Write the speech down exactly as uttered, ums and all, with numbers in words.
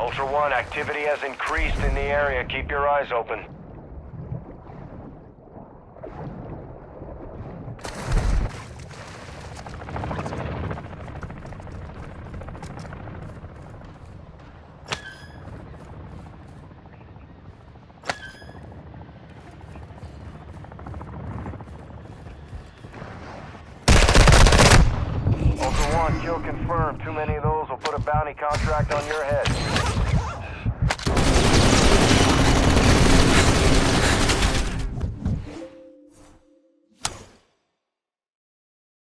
Ultra One, activity has increased in the area. Keep your eyes open. Ultra One, kill confirmed. Too many of those will put a bounty contract on your head.